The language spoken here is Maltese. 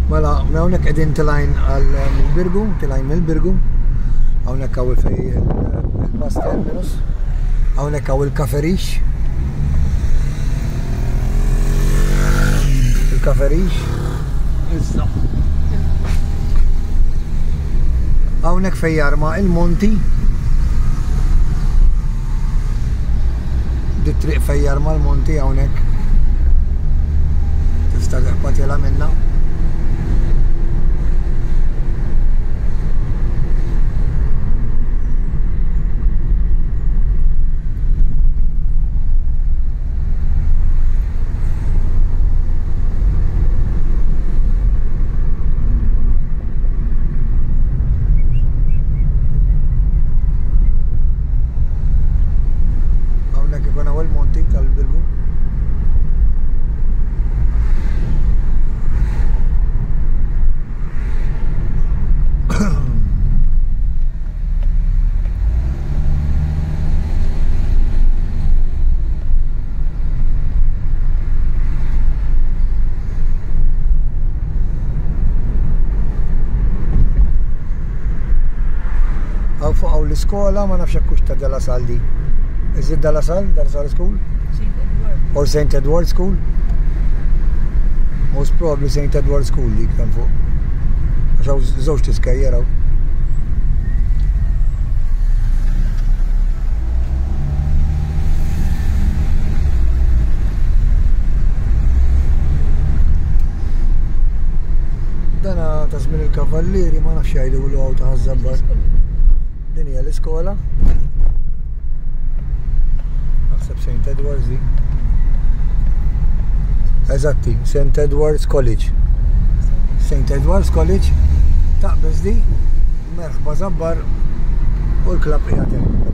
Mela, hawnhekk qegħdin tilajn għall-Birgu, tilajn mill-Birgu. Hawnhekk hawn fej il-bus terminus. Hawnhekk hawn il-Kaferix. Il-Kaferix. Issa. Hawnhekk fej jarma il-Monti. Dit-triq fej jarma l-Monti hawnhekk. Tista' teqbad jela minnha. Fuq l-iskola ma nafx hekk ta' De La Salle di. Is it De La Salle? De La Salle School? St Edward. Or St Edward School? Most probably St Edward School dik tan fuq. Għax hawn żewġ tiskejjeraw. Dana ta' żmien il-kavallieri ma nafx jgħidulu hawn ta' Zabbar. Din hija l-iskola. Naħseb St Edward's di. Eżatti, St Edward's College. St Edward's College. Taqbeż di, Merħba Zabbar u l-klab qiegħed hemm.